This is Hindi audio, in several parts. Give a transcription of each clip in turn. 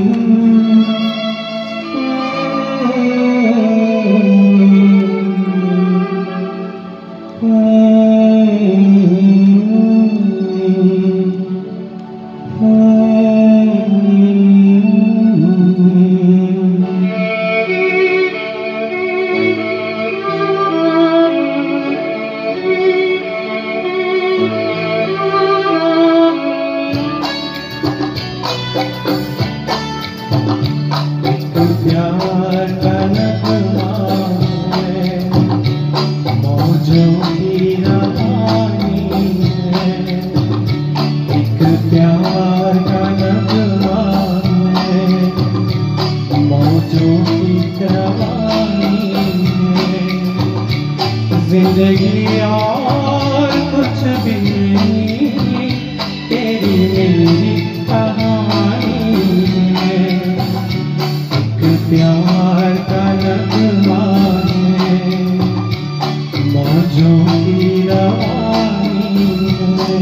प्यार का नगमा है, मौजों की रवानी है। एक प्यार का नगमा है, मौजों की रवानी है। जिंदगी और कुछ भी नहीं, तेरी मेरी कहानी है। प्यार का नगमा है, मौजों की रवानी है।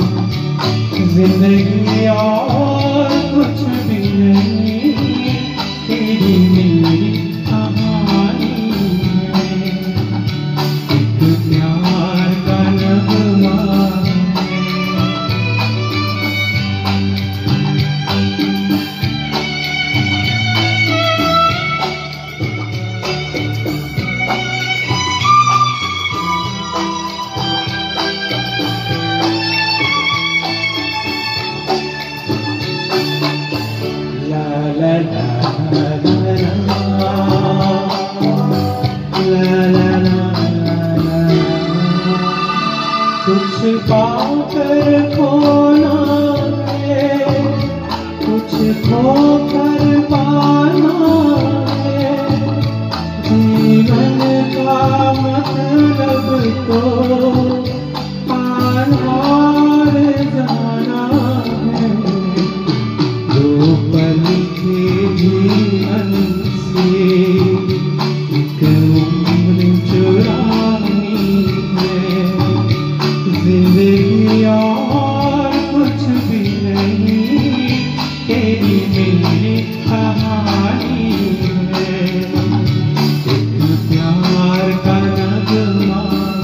जिंदगी और कुछ भी नहीं, तेरी मेरी कहानी है। एक प्यार का नगमा कुछ पाकर खोना है, कुछ खोकर पाना है। जीवन का मतलब तो आना और जाना है। दो पल के जीवन से एक उम्र चुरानी है। जिंदगी और कुछ भी नहीं, तेरी मेरी कहानी है। एक प्यार का नगमा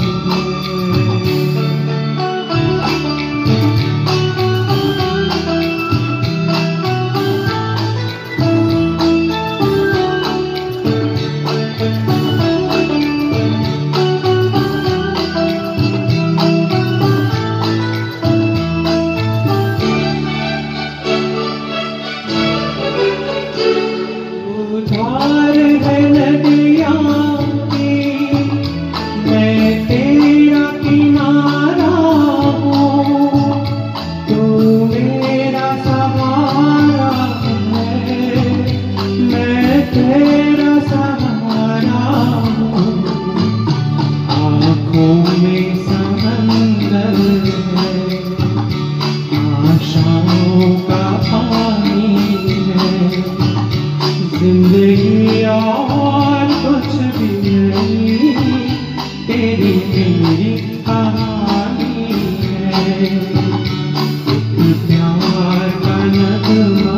है नदियाँ की, मैं तेरा किनारा हूँ। तू मेरा सहारा है, मैं तेरा सहारा हूँ। आँखों में समंदर है, आशाओं का पानी है। जिंदगी और कुछ भी नहीं, तेरी मेरी कहानी है। एक प्यार का नगमा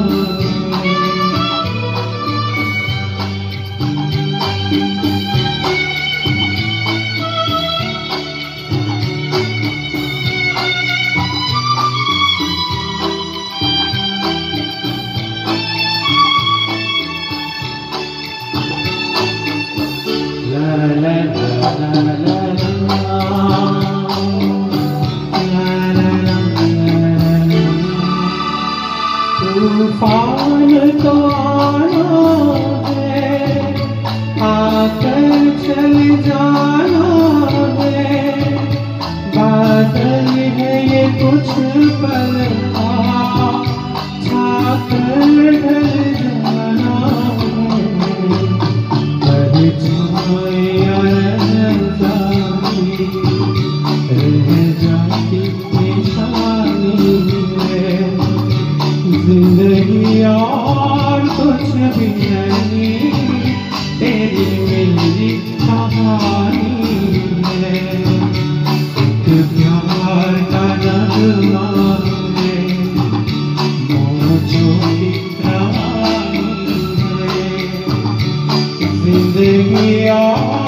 तूफान तो आना है, आकर चल जाना है। बादल है ये कुछ पल का, छाकर ढल जाना है। परछाई रह जाती निशानी है। जिंदगी और कुछ भी नहीं, तेरी मेरी कहानी है। एक प्यार का नगमा है, मौजों की रवानी। किया